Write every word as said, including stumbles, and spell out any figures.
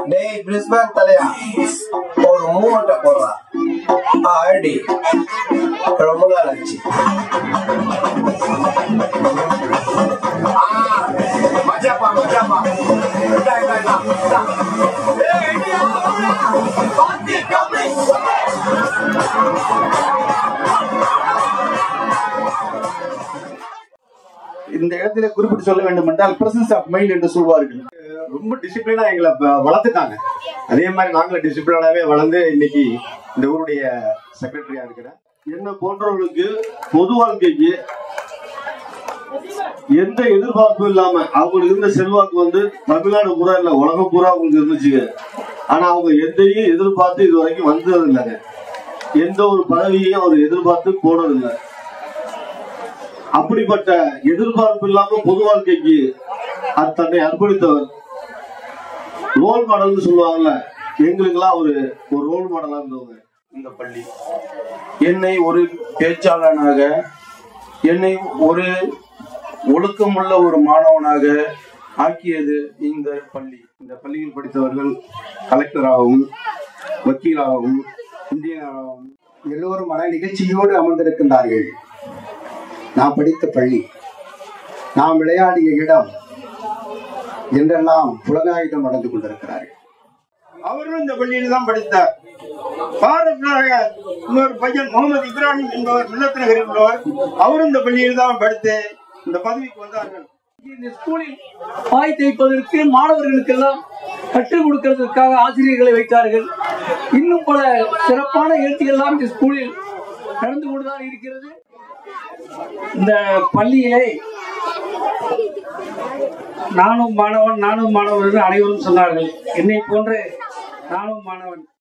டேய் பிரிஸ்பேன் தலையா, ஒரு மூட்டை போடுறா. ஆடி ரொம்ப நாள் ஆச்சு. மஜாப்பா மஜாப்பா. இந்த இடத்துல குறிப்பிட்டு சொல்ல வேண்டும் என்றால் பிரசன்ஸ் ஆஃப் மைண்ட் என்று சொல்வார்கள். ரொம்ப டிசிப்ளினா எங்களை வளர்த்துட்டாங்க. அதே மாதிரி நாங்களும் டிசிப்ளினாவே வளர்ந்து இன்னைக்கு இந்த ஊருடைய செக்ரட்டரியா இருக்கிறேன். என்ன போன்றவர்களுக்கு பொது வாழ்க்கைக்கு எந்த எதிர்பார்ப்பும் இல்லாம அவங்களுக்கு இருந்த செல்வாக்கு வந்து தமிழ்நாடு பூரா இல்ல உலகம் பூரா அவங்களுக்கு இருந்துச்சுங்க. ஆனா அவங்க எதையும் எதிர்பார்த்து இது வரைக்கும் வந்தது இல்லைங்க. எந்த ஒரு பதவியையும் அவர் எதிர்பார்த்து போனதில்லை. அப்படிப்பட்ட எதிர்பார்ப்பு இல்லாம பொது வாழ்க்கைக்கு தன்னை அர்ப்பணித்தவர். ரோல் மாடல்னு சொல்லுவாங்கல்ல, எங்களுக்கு எல்லாம் ஒரு ஒரு ரோல் மாடலா இருந்தவங்க இந்த பள்ளி. என்னை ஒரு பேச்சாளனாக, என்னை ஒரு ஒழுக்கமுள்ள ஒரு மாணவனாக ஆக்கியது இந்த பள்ளி. இந்த பள்ளியில் படித்தவர்கள் கலெக்டராகவும் வக்கீலாகவும் இன்ஜினியராகவும் எல்லோரும் மன நிகழ்ச்சியோடு அமர்ந்திருக்கின்றார்கள். நான் படித்த பள்ளி, நாம் விளையாடிய இடம் என்றெல்லாம் புலகாயுதம் நடந்து கொண்டிருக்கிறார்கள். அவரும் இந்த பள்ளியில் தான் படித்தார். பாரத் நாயகர் இன்னொரு பையன் முகமது இப்ராஹிம் என்பவர் மில்லத் நகரில் உள்ளவர். அவரும் இந்த பள்ளியில் தான் படித்து இந்த பதவிக்கு வந்தார்கள். இந்த ஸ்கூலில் பாய் தைப்பதற்கு மாணவர்களுக்கெல்லாம் கற்றுக் கொடுக்கிறதுக்காக ஆசிரியர்களை வைத்தார்கள். இன்னும் பல சிறப்பான நிகழ்ச்சிகள் எல்லாம் இந்த ஸ்கூலில் நடந்து கொண்டுதான் இருக்கிறது. இந்த பள்ளியிலே நானும் மாணவன் நானும் மாணவன் என்று அனைவரும் சொன்னார்கள். என்னை போன்ற நானும் மாணவன்.